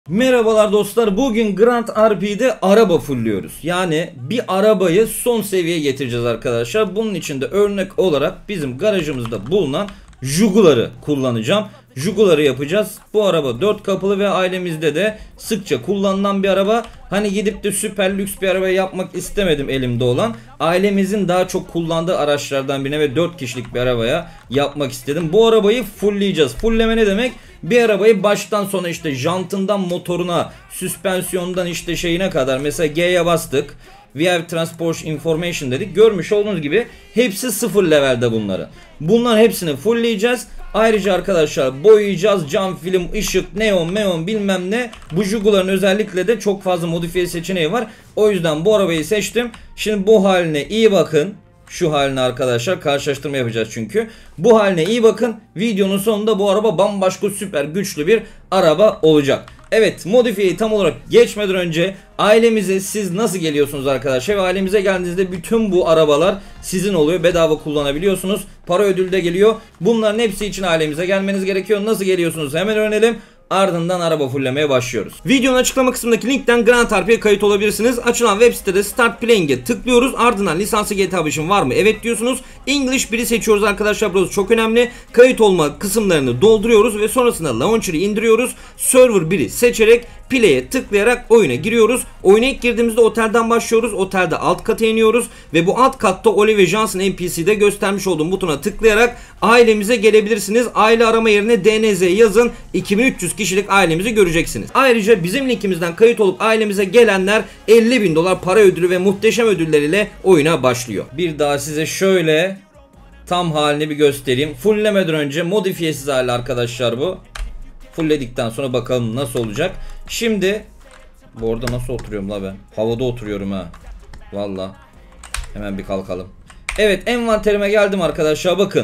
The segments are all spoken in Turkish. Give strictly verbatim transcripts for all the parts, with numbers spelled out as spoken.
Merhabalar dostlar, bugün Grand R P'de araba fullüyoruz. Yani bir arabayı son seviyeye getireceğiz arkadaşlar. Bunun için de örnek olarak bizim garajımızda bulunan Jugular'ı kullanacağım. Jugular'ı yapacağız. Bu araba dört kapılı ve ailemizde de sıkça kullanılan bir araba. Hani gidip de süper lüks bir araba yapmak istemedim elimde olan. Ailemizin daha çok kullandığı araçlardan birine ve dört kişilik bir arabaya yapmak istedim. Bu arabayı fullleyeceğiz. Fullleme ne demek? Bir arabayı baştan sona işte jantından motoruna, süspansiyondan işte şeyine kadar, mesela G'ye bastık. We have transport information dedik. Görmüş olduğunuz gibi hepsi sıfır levelde bunları. Bunların hepsini fullleyeceğiz. Ayrıca arkadaşlar boyayacağız. Cam, film, ışık, neon, meon bilmem ne. Bu Jugular'ın özellikle de çok fazla modifiye seçeneği var. O yüzden bu arabayı seçtim. Şimdi bu haline iyi bakın. Şu haline arkadaşlar karşılaştırma yapacağız çünkü. Bu haline iyi bakın. Videonun sonunda bu araba bambaşka süper güçlü bir araba olacak. Evet, modifiyeyi tam olarak geçmeden önce ailemize siz nasıl geliyorsunuz arkadaşlar? Ve ailemize geldiğinizde bütün bu arabalar sizin oluyor. Bedava kullanabiliyorsunuz. Para ödülü de geliyor. Bunların hepsi için ailemize gelmeniz gerekiyor. Nasıl geliyorsunuz hemen öğrenelim. Ardından araba fullemeye başlıyoruz. Videonun açıklama kısmındaki linkten Grand R P'ye kayıt olabilirsiniz. Açılan web sitede Start Playing'e tıklıyoruz. Ardından lisanslı G T A beşin var mı? Evet diyorsunuz. English biri seçiyoruz arkadaşlar. Burası çok önemli. Kayıt olma kısımlarını dolduruyoruz ve sonrasında Launcher'ı indiriyoruz. Server biri seçerek Play'e tıklayarak oyuna giriyoruz. Oyuna ilk girdiğimizde otelden başlıyoruz. Otelde alt kata iniyoruz ve bu alt katta Oliver Johnson N P C'de göstermiş olduğum butona tıklayarak ailemize gelebilirsiniz. Aile arama yerine D N Z yazın. iki bin üç yüz kişilik ailemizi göreceksiniz. Ayrıca bizim linkimizden kayıt olup ailemize gelenler elli bin dolar para ödülü ve muhteşem ödülleriyle oyuna başlıyor. Bir daha size şöyle tam halini bir göstereyim. Fulllemeden önce modifiyesiz hali arkadaşlar bu. Fullledikten sonra bakalım nasıl olacak. Şimdi bu arada nasıl oturuyorum la ben? Havada oturuyorum ha. Valla. Hemen bir kalkalım. Evet, envanterime geldim arkadaşlar, bakın.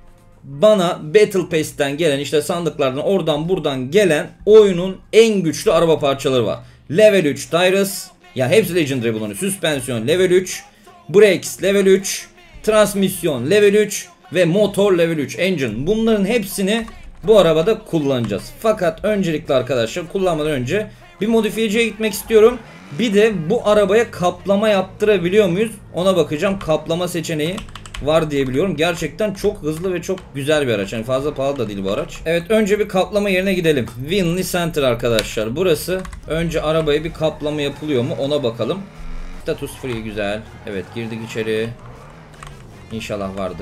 Bana Battle Pass'ten gelen işte sandıklardan oradan buradan gelen oyunun en güçlü araba parçaları var. Level üç Tyrus. Ya hepsi Legendary bunların. Süspansiyon Level üç. Brakes Level üç. Transmisyon Level üç. Ve motor Level üç. Engine. Bunların hepsini bu arabada kullanacağız. Fakat öncelikle arkadaşlar kullanmadan önce bir modifiyeciye gitmek istiyorum. Bir de bu arabaya kaplama yaptırabiliyor muyuz? Ona bakacağım. Kaplama seçeneği var diye biliyorum. Gerçekten çok hızlı ve çok güzel bir araç. Yani fazla pahalı da değil bu araç. Evet, önce bir kaplama yerine gidelim. Winley Center arkadaşlar. Burası. Önce arabaya bir kaplama yapılıyor mu? Ona bakalım. Status free, güzel. Evet, girdik içeri. İnşallah vardır.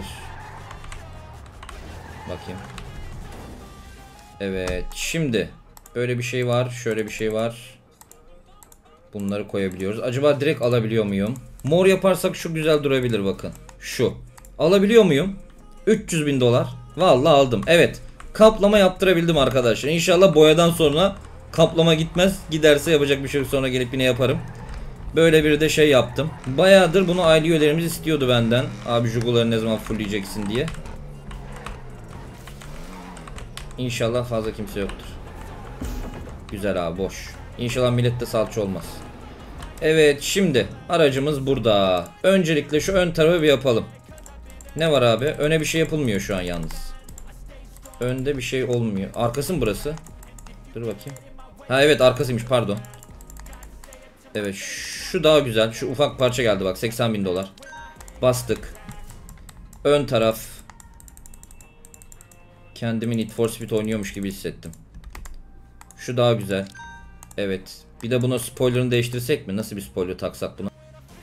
Bakayım. Evet, şimdi böyle bir şey var, şöyle bir şey var. Bunları koyabiliyoruz. Acaba direkt alabiliyor muyum? Mor yaparsak şu güzel durabilir, bakın. Şu. Alabiliyor muyum? üç yüz bin dolar. Vallahi aldım. Evet. Kaplama yaptırabildim arkadaşlar. İnşallah boyadan sonra kaplama gitmez. Giderse yapacak bir şey yok, sonra gelip yine yaparım. Böyle bir de şey yaptım. Bayağıdır bunu aile üyelerimiz istiyordu benden. Abi Jugular'ı ne zaman fullleyeceksin diye. İnşallah fazla kimse yoktur. Güzel abi, boş. İnşallah millette salça olmaz. Evet, şimdi aracımız burada. Öncelikle şu ön tarafı bir yapalım. Ne var abi? Öne bir şey yapılmıyor şu an yalnız. Önde bir şey olmuyor. Arkası mı burası? Dur bakayım. Ha evet, arkasıymış, pardon. Evet, şu daha güzel. Şu ufak parça geldi bak, seksen bin dolar. Bastık. Ön taraf. Kendimi Need for Speed oynuyormuş gibi hissettim. Şu daha güzel. Evet. Bir de buna spoilerını değiştirsek mi? Nasıl bir spoiler taksak buna?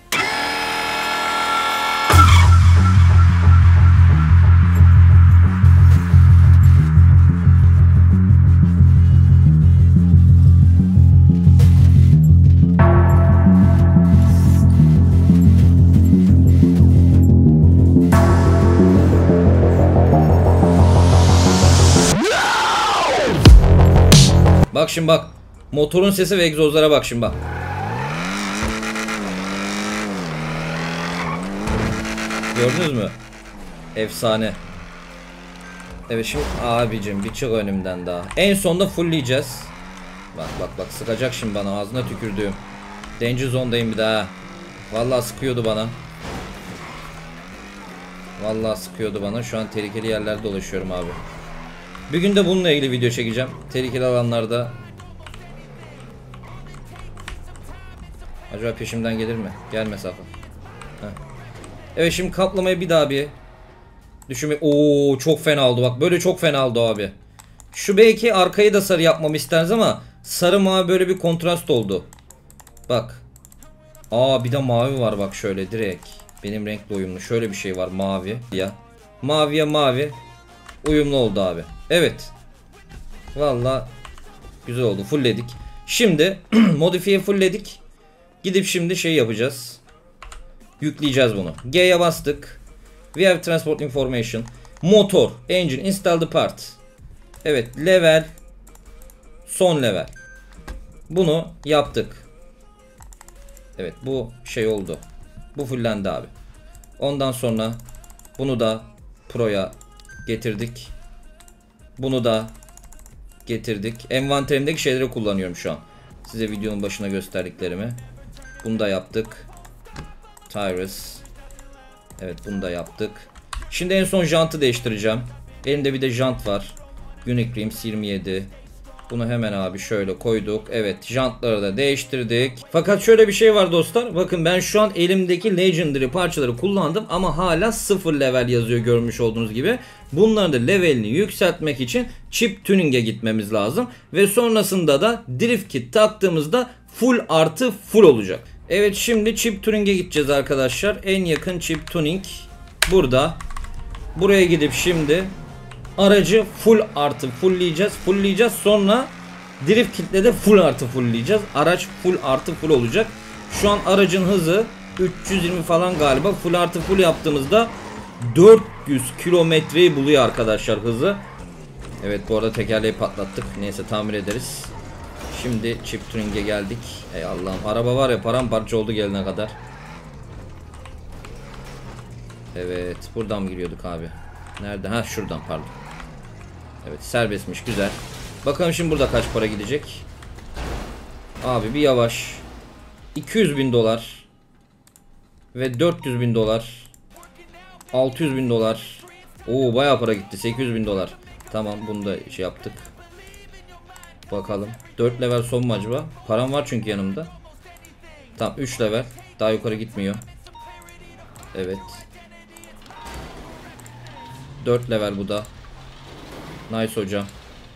Bak şimdi bak. Motorun sesi ve egzozlara bak şimdi bak. Gördünüz mü? Efsane. Evet, şimdi abicim bir çık önümden daha. En sonunda fullleyeceğiz. Bak bak bak, sıkacak şimdi bana, ağzına tükürdüğüm. Danger zone'dayım bir daha. Vallahi sıkıyordu bana. Vallahi sıkıyordu bana. Şu an tehlikeli yerlerde dolaşıyorum abi. Bir gün de bununla ilgili video çekeceğim. Tehlikeli alanlarda Acaba peşimden gelir mi? Gelme sakın. Heh. Evet şimdi kaplamayı bir daha bir düşünme. Oo çok fena oldu bak. Böyle çok fena oldu abi. Şu belki arkayı da sarı yapmamı isteriz ama sarı mavi böyle bir kontrast oldu. Bak. Aa bir de mavi var bak şöyle direkt. Benim renkle uyumlu. Şöyle bir şey var mavi ya. Maviye mavi uyumlu oldu abi. Evet. Valla güzel oldu. Fullledik. Şimdi modifiye fullledik. Gidip şimdi şey yapacağız. Yükleyeceğiz bunu. G'ye bastık. We have transport information. Motor. Engine. Install the part. Evet. Level. Son level. Bunu yaptık. Evet. Bu şey oldu. Bu fullendi abi. Ondan sonra bunu da Pro'ya getirdik. Bunu da getirdik. Envanterimdeki şeyleri kullanıyorum şu an. Size videonun başına gösterdiklerimi. Bunu da yaptık. Tires. Evet bunu da yaptık. Şimdi en son jantı değiştireceğim. Elimde bir de jant var. Uniqrims yirmi yedi. Bunu hemen abi şöyle koyduk. Evet jantları da değiştirdik. Fakat şöyle bir şey var dostlar. Bakın ben şu an elimdeki Legendary parçaları kullandım. Ama hala sıfır level yazıyor görmüş olduğunuz gibi. Bunların da levelini yükseltmek için chip tuning'e gitmemiz lazım. Ve sonrasında da drift kit taktığımızda full artı full olacak. Evet şimdi chip tuning'e gideceğiz arkadaşlar. En yakın chip tuning burada. Buraya gidip şimdi aracı full artı fullleyeceğiz. Fullleyeceğiz. Sonra drift kitle de full artı fullleyeceğiz. Araç full artı full olacak. Şu an aracın hızı üç yüz yirmi falan galiba. Full artı full yaptığımızda dört yüz kilometreyi buluyor arkadaşlar hızı. Evet bu arada tekerleği patlattık. Neyse tamir ederiz. Şimdi chip tuning'e geldik. Ey Allah'ım araba var ya paramparça oldu gelene kadar. Evet buradan mı giriyorduk abi? Nerede? Ha şuradan pardon. Evet serbestmiş güzel. Bakalım şimdi burada kaç para gidecek. Abi bir yavaş. iki yüz bin dolar. Ve dört yüz bin dolar. altı yüz bin dolar. Oo bayağı para gitti. sekiz yüz bin dolar. Tamam bunu da şey yaptık. Bakalım. dört level son mu acaba? Param var çünkü yanımda. Tamam üç level. Daha yukarı gitmiyor. Evet. dört level bu da. Nice hocam.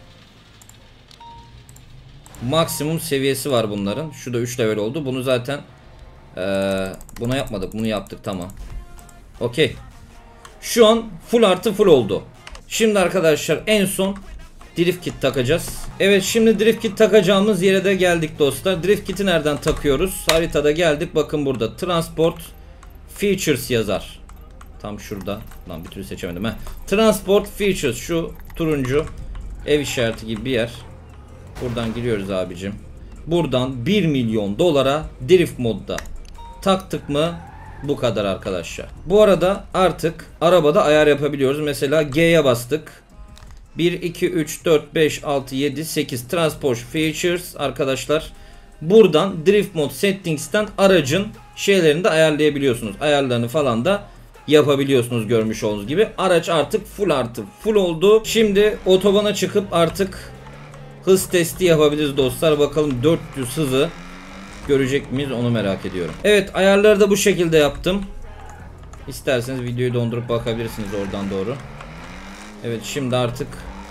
Maksimum seviyesi var bunların. Şu da üç level oldu. Bunu zaten ee, buna yapmadık. Bunu yaptık tamam. Okey. Şu an full artı full oldu. Şimdi arkadaşlar en son drift kit takacağız. Evet şimdi drift kit takacağımız yere de geldik dostlar. Drift kiti nereden takıyoruz? Haritada geldik. Bakın burada Transport Features yazar. Tam şurada. Lan bir türlü seçemedim. Heh. Transport Features şu turuncu ev işareti gibi bir yer. Buradan giriyoruz abicim. Buradan bir milyon dolara drift modda taktık mı bu kadar arkadaşlar. Bu arada artık arabada ayar yapabiliyoruz. Mesela G'ye bastık. bir, iki, üç, dört, beş, altı, yedi, sekiz Transport Features arkadaşlar. Buradan Drift Mode Settings'ten aracın şeylerini de ayarlayabiliyorsunuz. Ayarlarını falan da yapabiliyorsunuz görmüş olduğunuz gibi. Araç artık full artı full oldu. Şimdi otobana çıkıp artık hız testi yapabiliriz dostlar. Bakalım dört yüz hızı görecek miyiz onu merak ediyorum. Evet ayarları da bu şekilde yaptım. İsterseniz videoyu dondurup bakabilirsiniz oradan doğru. Evet şimdi artık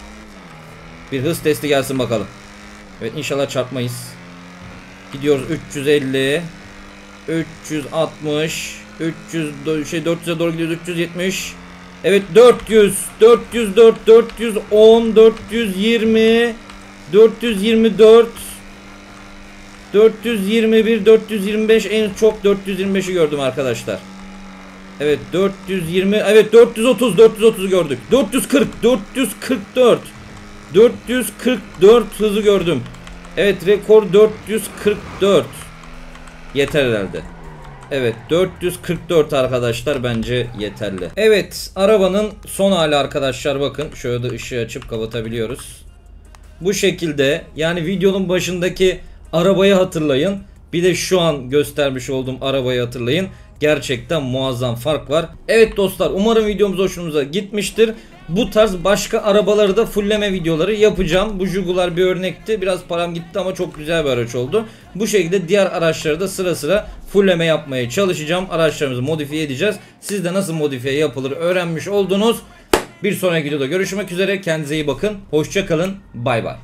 bir hız testi gelsin bakalım. Evet inşallah çarpmayız. Gidiyoruz üç yüz elli, üç yüz altmış, üç yüz şey dört yüze doğru gidiyoruz, üç yüz yetmiş. Evet dört yüz, dört yüz dört, dört yüz on, dört yüz yirmi, dört yüz yirmi dört, dört yüz yirmi bir, dört yüz yirmi beş, en çok dört yüz yirmi beşi gördüm arkadaşlar. Evet dört yüz yirmi, evet dört yüz otuz, dört yüz otuz gördük. dört yüz kırk, dört yüz kırk dört, dört yüz kırk dört hızı gördüm. Evet rekor dört yüz kırk dört. Yeter herhalde. Evet dört yüz kırk dört arkadaşlar bence yeterli. Evet arabanın son hali arkadaşlar bakın. Şöyle de ışığı açıp kapatabiliyoruz. Bu şekilde yani videonun başındaki arabayı hatırlayın. Bir de şu an göstermiş olduğum arabayı hatırlayın. Gerçekten muazzam fark var. Evet dostlar umarım videomuz hoşunuza gitmiştir. bu tarz başka arabaları da fulleme videoları yapacağım. Bu Jugular bir örnekti. Biraz param gitti ama çok güzel bir araç oldu. Bu şekilde diğer araçları da sıra sıra fulleme yapmaya çalışacağım. Araçlarımızı modifiye edeceğiz. Siz de nasıl modifiye yapılır öğrenmiş oldunuz. Bir sonraki videoda görüşmek üzere. Kendinize iyi bakın. Hoşça kalın. Bay bay.